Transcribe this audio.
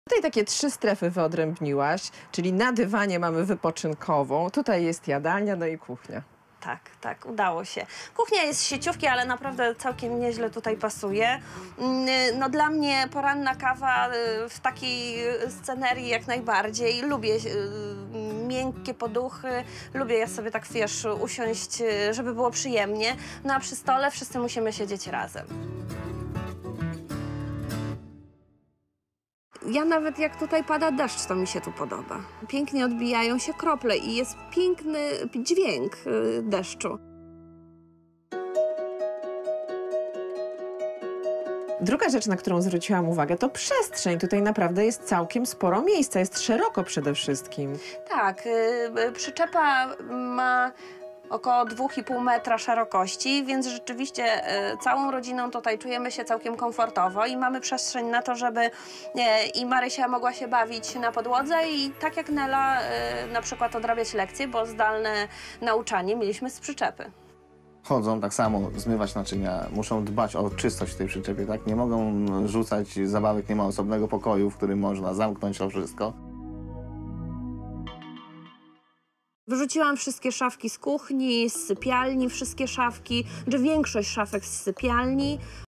Tutaj takie 3 strefy wyodrębniłaś, czyli na dywanie mamy wypoczynkową, tutaj jest jadalnia, no i kuchnia. Tak, tak, udało się. Kuchnia jest z sieciówki, ale naprawdę całkiem nieźle tutaj pasuje. No dla mnie poranna kawa w takiej scenerii jak najbardziej. Lubię miękkie poduchy, lubię ja sobie tak, wiesz, usiąść, żeby było przyjemnie. No a przy stole wszyscy musimy siedzieć razem. Ja nawet jak tutaj pada deszcz, to mi się tu podoba. Pięknie odbijają się krople i jest piękny dźwięk deszczu. Druga rzecz, na którą zwróciłam uwagę, to przestrzeń. Tutaj naprawdę jest całkiem sporo miejsca, jest szeroko przede wszystkim. Tak, przyczepa ma około 2,5 metra szerokości, więc rzeczywiście całą rodziną tutaj czujemy się całkiem komfortowo i mamy przestrzeń na to, żeby i Marysia mogła się bawić na podłodze i tak jak Nela na przykład odrabiać lekcje, bo zdalne nauczanie mieliśmy z przyczepy. Chodzą tak samo zmywać naczynia, muszą dbać o czystość w tej przyczepie, tak? Nie mogą rzucać zabawek, nie ma osobnego pokoju, w którym można zamknąć to wszystko. Wyrzuciłam wszystkie szafki z kuchni, z sypialni, wszystkie szafki, czy większość szafek z sypialni.